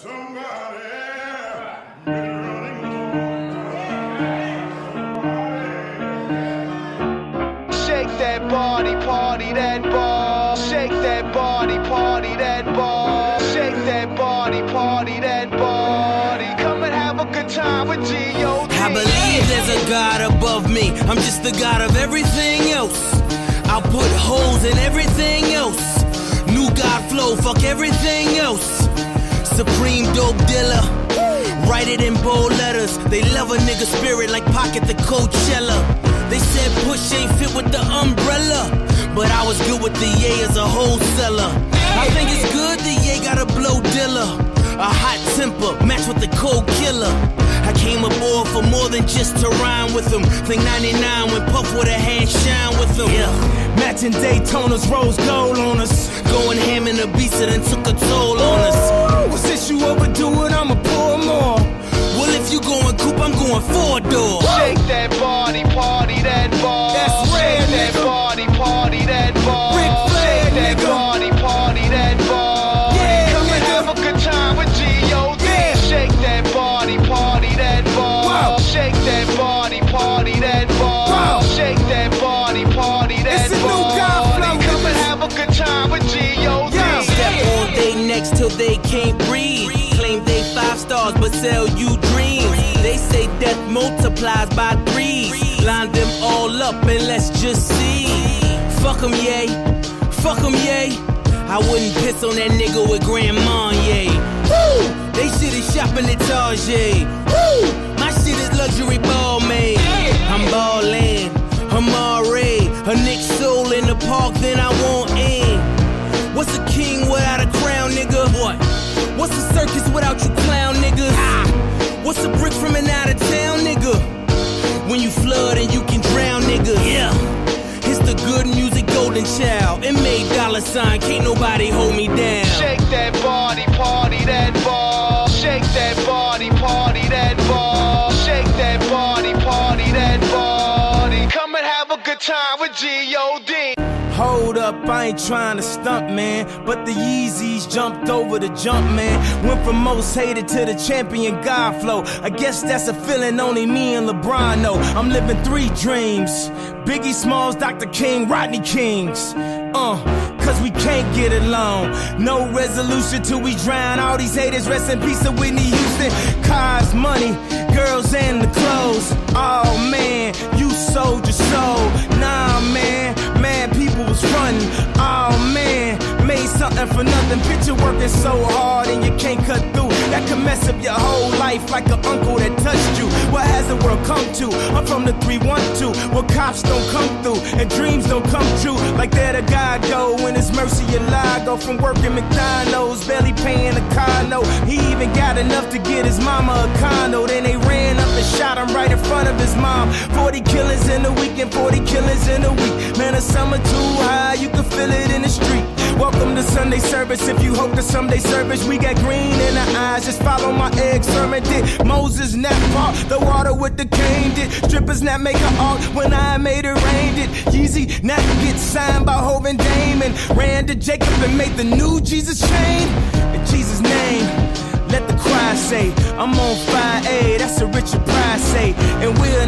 Shake that body, party that ball. Shake that body, party that ball. Shake that body, party that body. Come and have a good time with G.O.D. I believe there's a God above me. I'm just the God of everything else. I'll put holes in everything else. New God flow, fuck everything else. Supreme dope dealer. Write it in bold letters. They love a nigga spirit like Pocket the Coachella. They said Push ain't fit with the umbrella, but I was good with the Ye as a wholesaler. I think it's good the Ye got a blow dealer. A hot temper, match with the cold killer. I came aboard for more than just to rhyme with them. Think 99 when Puff with a hand shine with them. Yeah. Matching Daytonas, rose gold on us. Going ham in the beats that done took a toll on us. Well, since you overdo it, I'ma pour more. Well, if you going coupe, I'm going 4-door. Shake that body, party that ball. That's rare, Shake that body, party that ball. Shake that body, party that ball. Yeah, come and have a good time with G.O.D. Yeah. Shake that body, party that ball. Wow. Shake that body, party that ball. Wow. Shake that body, party that It's a ball. new God flow. Come and have a good time with G.O.D. Yeah. Step on they necks till they can't breathe. Claim they 5 stars but sell you dreams. They say death multiplies by 3s. Line them all up and let's just see. Fuck 'em, yay. Fuck 'em, yay. I wouldn't piss on that nigga with Grandma, yay. Woo! They shit is shopping at Target. Woo! My shit is luxury ball made. I'm ballin', I'm already a Nick soul in the park, then I won't end. What's a king without a crown, nigga? What? What's a circus without you clown niggas? What's a brick from an out of town, nigga? When you flood and you can drown niggas. Yeah. It's the good music golden child. It made $sign, can't nobody hold me down. Shake that body, party that ball. Shake that body, party that ball. Shake that body, party that body. Come and have a good time with G.O.D. Hold up, I ain't trying to stunt, man, but the Yeezys jumped over the jump, man. Went from most hated to the champion God flow. I guess that's a feeling only me and LeBron know. I'm living 3 dreams. Biggie Smalls, Dr. King, Rodney Kings. Cause we can't get along. No resolution till we drown all these haters. Rest in peace to Whitney Houston. Cars, money, girls, and the clothes. Oh man, you sold your soul. Nah man, people was frontin'. Oh man, made something for nothing. Picture working so hard and you can't cut through. That could mess up your whole life like an uncle that touched you. What has the world come to? I'm from the 312, where cops don't come through and dreams don't come true. Like that a guy go when his mercy lie. Go from working McDonald's, barely paying a car note. He even got enough to get his mama a condo. Then they ran up and shot him right in front of his mom. 40 killings in a week and 40 killings in a week. Man, the summer too high, you can feel it in the street. Welcome to Sunday service. If you hope to someday service, we got green in our eyes. Just follow my egg sermon. Did Moses not part the water with the cane? Did strippers not make an art when I made it rain? Did Yeezy not get signed by Hov and Damon? Ran to Jacob and made the new Jesus chain? In Jesus' name, let the choir say, I'm on fire, ayy, that's a Richard Pryor say. And we'll